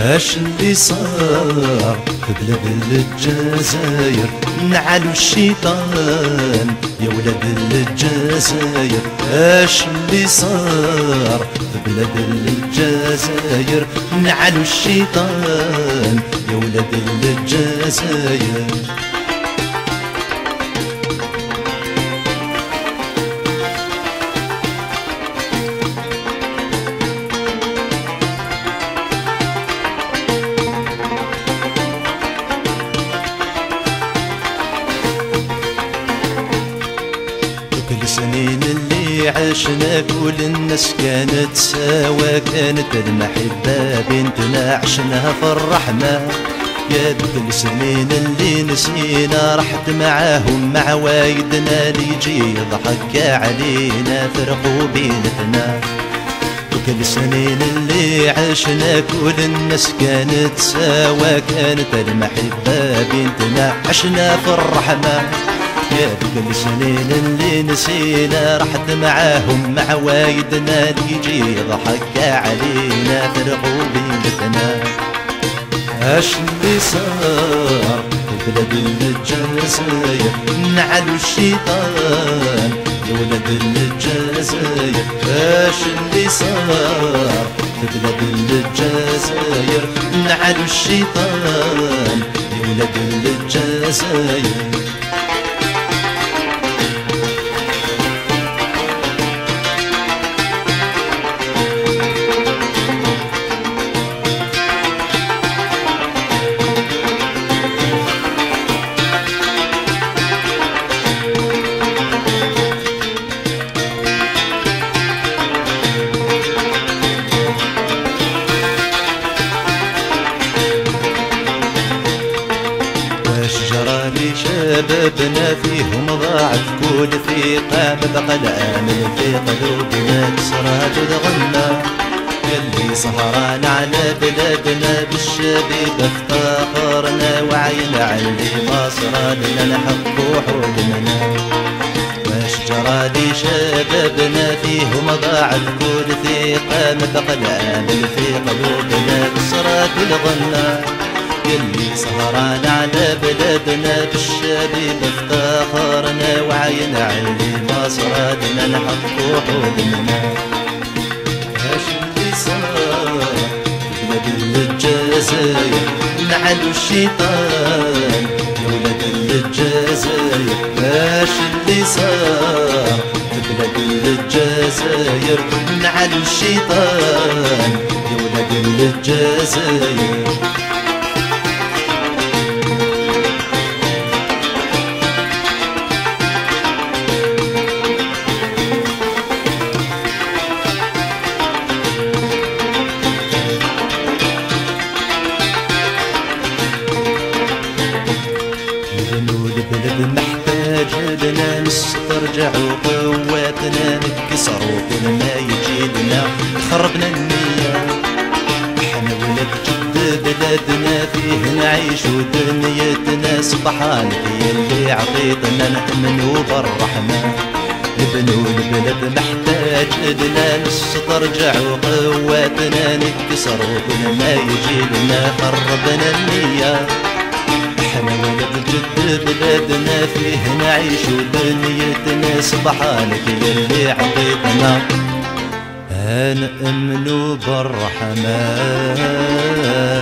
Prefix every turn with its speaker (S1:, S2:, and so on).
S1: اش اللي صار في بلاد الجزائر؟ نعلو الشيطان يا ولاد الجزائر. اش اللي صار في بلاد الجزائر؟ نعلو الشيطان يا ولاد الجزائر. السنين اللي عشنا كل الناس كانت سوا، كانت المحبة بنتنا عشناها في الرحمة. يا ذوك السنين اللي نسينا رحت معاهم مع وايدنا، اللي يجي يضحك علينا فرقوا بينتنا. ذوك السنين اللي عشنا كل الناس كانت سوا، كانت المحبة بنتنا عشنا في الرحمة. يا ذوك السنين اللي نسينا رحت معاهم مع وايدنا، اللي يجي يضحك علينا فرقوا بينتنا. اش اللي صار في بلاد الجزائر؟ نعلو الشيطان يا ولاد الجزائر. اش اللي صار في بلاد الجزائر؟ نعلو الشيطان يا ولاد الجزائر. شبابنا فيهم ضاعت كل ثقة، ما بقى الأمل في قلوبنا كسرات الغنى. يلي سهران على بلادنا بالشبيب افتخرنا، وعينا علي ما صرالنا نحقوا حلمنا. واش جرى لي شبابنا فيهم ضاعت كل ثقة، ما بقى الأمل في قلوبنا كسرات الغنى. يلي سهران على بلادنا بالشبيب افتخرنا، وعين علي ما صرالنا نحقوا حلمنا. اش اللي صار في بلاد الجزائر؟ نعلو الشيطان يا ولاد الجزائر. اش اللي صار في بلاد الجزائر؟ نعلو الشيطان يا ولاد الجزائر. البلد محتاج لنا نسترجعوا قواتنا، نكسروا كل ما يجي لنا خربنا النية. احنا ولاد جد بلادنا فيه نعيشوا دنيتنا، سبحانك يا اللي عطيتنا نأمنوا بالرحمة. نبنوا البلد محتاج لنا نسترجعوا قواتنا، نكسروا كل ما يجي لنا خربنا النية. احنا ولاد جد بلادنا فيه نعيشوا دنيتنا، سبحانك يا اللي عطيتنا نأمنوا بالرحمن.